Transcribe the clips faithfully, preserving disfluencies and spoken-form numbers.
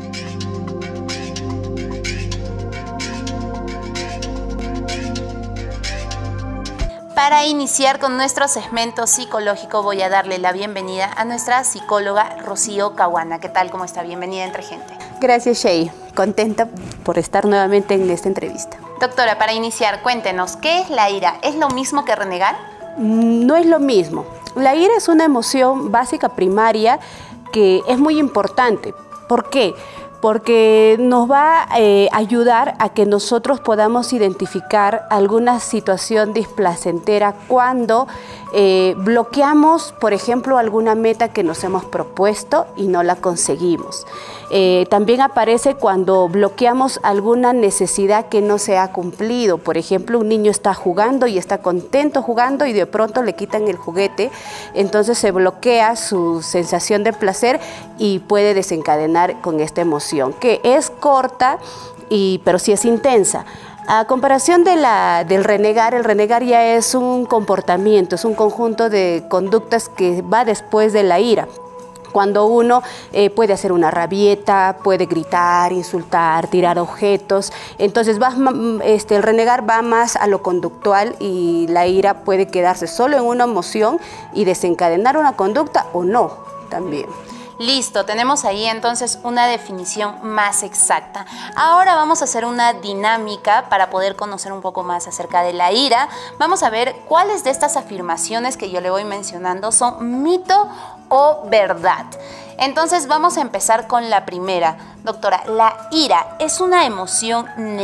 Para iniciar con nuestro segmento psicológico voy a darle la bienvenida a nuestra psicóloga Rocío Caguana. ¿Qué tal? ¿Cómo está? Bienvenida Entre Gente. Gracias, Shey. Contenta por estar nuevamente en esta entrevista. Doctora, para iniciar, cuéntenos, ¿qué es la ira? ¿Es lo mismo que renegar? No es lo mismo. La ira es una emoción básica primaria que es muy importante. ¿Por qué? Porque nos va a eh, ayudar a que nosotros podamos identificar alguna situación displacentera cuando eh, bloqueamos, por ejemplo, alguna meta que nos hemos propuesto y no la conseguimos. Eh, también aparece cuando bloqueamos alguna necesidad que no se ha cumplido. Por ejemplo, un niño está jugando y está contento jugando y de pronto le quitan el juguete, entonces se bloquea su sensación de placer y puede desencadenar con esta emoción, que es corta, y, pero sí es intensa. A comparación de la, del renegar, el renegar ya es un comportamiento, es un conjunto de conductas que va después de la ira. Cuando uno eh, puede hacer una rabieta, puede gritar, insultar, tirar objetos, entonces va, este, el renegar va más a lo conductual y la ira puede quedarse solo en una emoción y desencadenar una conducta o no también. Listo, tenemos ahí entonces una definición más exacta. Ahora vamos a hacer una dinámica para poder conocer un poco más acerca de la ira. Vamos a ver cuáles de estas afirmaciones que yo le voy mencionando son mito o verdad. Entonces vamos a empezar con la primera. Doctora, ¿la ira es una emoción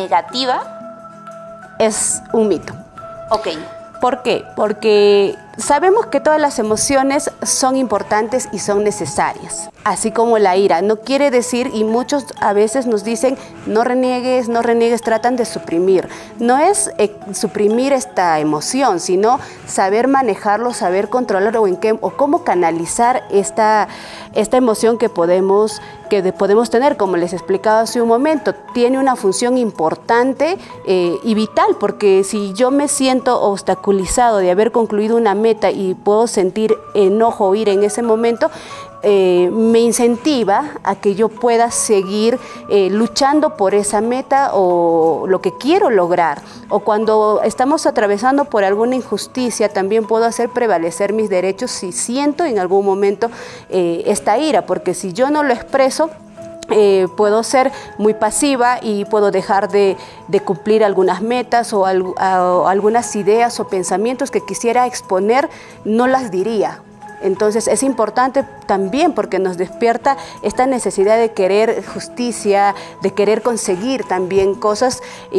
negativa? Es un mito. Ok. ¿Por qué? Porque sabemos que todas las emociones son importantes y son necesarias, así como la ira. No quiere decir, y muchos a veces nos dicen, no reniegues, no reniegues, tratan de suprimir. No es eh, suprimir esta emoción, sino saber manejarlo, saber controlarlo o, en qué, o cómo canalizar esta, esta emoción que podemos, que de, podemos tener, como les explicaba hace un momento. Tiene una función importante eh, y vital, porque si yo me siento obstaculizado de haber concluido una meta y puedo sentir enojo o ira en ese momento, eh, me incentiva a que yo pueda seguir eh, luchando por esa meta o lo que quiero lograr. O cuando estamos atravesando por alguna injusticia, también puedo hacer prevalecer mis derechos si siento en algún momento eh, esta ira, porque si yo no lo expreso, Eh, puedo ser muy pasiva y puedo dejar de, de cumplir algunas metas o, al, o algunas ideas o pensamientos que quisiera exponer, no las diría. Entonces es importante también porque nos despierta esta necesidad de querer justicia, de querer conseguir también cosas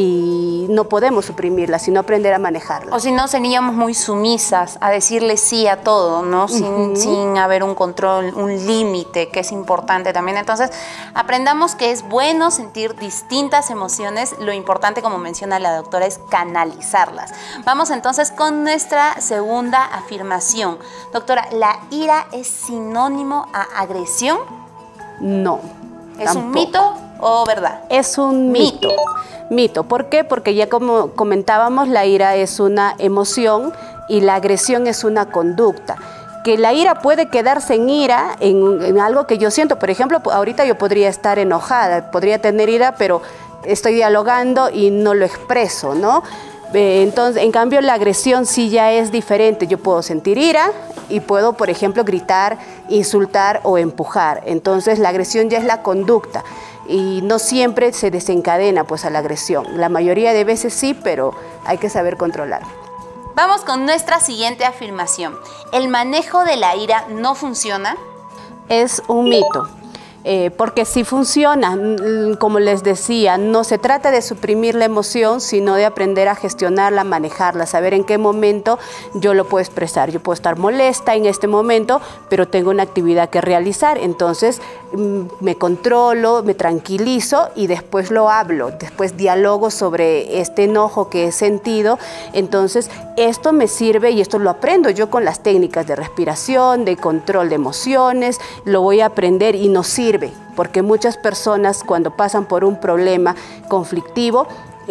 y no podemos suprimirlas, sino aprender a manejarlas. O si no, seríamos muy sumisas a decirle sí a todo, ¿no? Sin, uh-huh. sin haber un control, un límite, que es importante también. Entonces, aprendamos que es bueno sentir distintas emociones. Lo importante, como menciona la doctora, es canalizarlas. Vamos entonces con nuestra segunda afirmación. Doctora, ¿la ira es sinónimo a agresión? No. ¿Es tampoco. un mito o verdad? Es un mito. Mito. Mito. ¿Por qué? Porque ya como comentábamos, la ira es una emoción y la agresión es una conducta. Que la ira puede quedarse en ira, en, en algo que yo siento. Por ejemplo, ahorita yo podría estar enojada, podría tener ira, pero estoy dialogando y no lo expreso, ¿no? Entonces, en cambio, la agresión sí ya es diferente. Yo puedo sentir ira y puedo, por ejemplo, gritar, insultar o empujar. Entonces, la agresión ya es la conducta y no siempre se desencadena pues a la agresión. La mayoría de veces sí, pero hay que saber controlar. Vamos con nuestra siguiente afirmación. ¿El manejo de la ira no funciona? Es un mito. Eh, porque sí funciona, como les decía, no se trata de suprimir la emoción, sino de aprender a gestionarla, manejarla, saber en qué momento yo lo puedo expresar. Yo puedo estar molesta en este momento, pero tengo una actividad que realizar, entonces me controlo, me tranquilizo y después lo hablo, después dialogo sobre este enojo que he sentido. Entonces esto me sirve y esto lo aprendo yo con las técnicas de respiración, de control de emociones, lo voy a aprender y nos sirve. Porque muchas personas cuando pasan por un problema conflictivo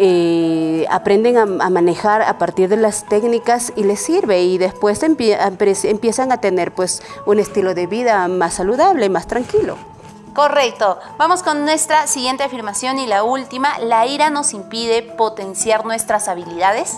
eh, aprenden a, a manejar a partir de las técnicas y les sirve y después empie empiezan a tener pues un estilo de vida más saludable, más tranquilo. Correcto. Vamos con nuestra siguiente afirmación y la última. ¿La ira nos impide potenciar nuestras habilidades?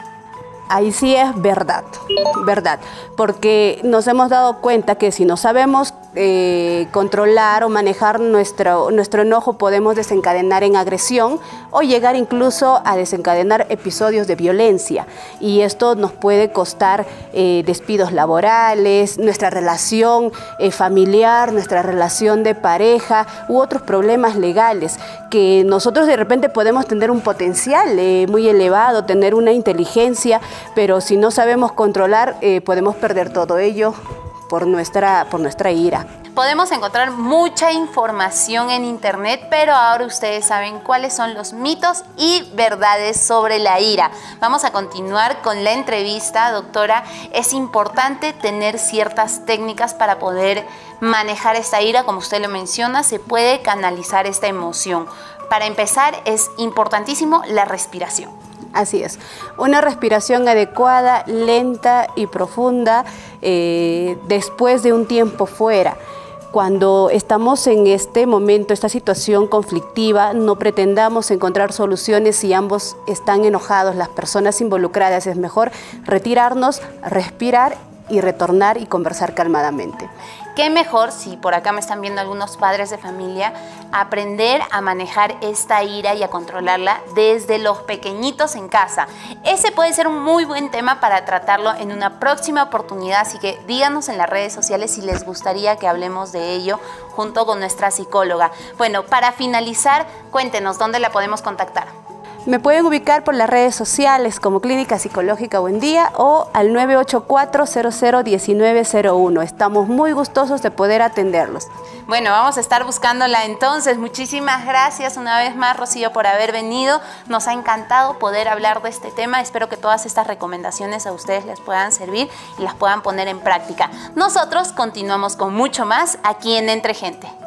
Ahí sí es verdad, verdad, porque nos hemos dado cuenta que si no sabemos eh, controlar o manejar nuestro, nuestro enojo, podemos desencadenar en agresión o llegar incluso a desencadenar episodios de violencia. Y esto nos puede costar eh, despidos laborales, nuestra relación eh, familiar, nuestra relación de pareja u otros problemas legales, que nosotros de repente podemos tener un potencial eh, muy elevado, tener una inteligencia, pero si no sabemos controlar, eh, podemos perder todo ello por nuestra, por nuestra ira. Podemos encontrar mucha información en internet, pero ahora ustedes saben cuáles son los mitos y verdades sobre la ira. Vamos a continuar con la entrevista, doctora. Es importante tener ciertas técnicas para poder manejar esta ira, como usted lo menciona, se puede canalizar esta emoción. Para empezar, es importantísimo la respiración. Así es, una respiración adecuada, lenta y profunda eh, después de un tiempo fuera. Cuando estamos en este momento, esta situación conflictiva, no pretendamos encontrar soluciones si ambos están enojados, las personas involucradas. Es mejor retirarnos, respirar y retornar y conversar calmadamente. Qué mejor, si por acá me están viendo algunos padres de familia, aprender a manejar esta ira y a controlarla desde los pequeñitos en casa. Ese puede ser un muy buen tema para tratarlo en una próxima oportunidad, así que díganos en las redes sociales si les gustaría que hablemos de ello junto con nuestra psicóloga. Bueno, para finalizar, cuéntenos dónde la podemos contactar. Me pueden ubicar por las redes sociales como Clínica Psicológica Buen Día o al nueve ocho cuatro, cero cero, uno nueve cero uno. Estamos muy gustosos de poder atenderlos. Bueno, vamos a estar buscándola entonces. Muchísimas gracias una vez más, Rocío, por haber venido. Nos ha encantado poder hablar de este tema. Espero que todas estas recomendaciones a ustedes les puedan servir y las puedan poner en práctica. Nosotros continuamos con mucho más aquí en Entre Gente.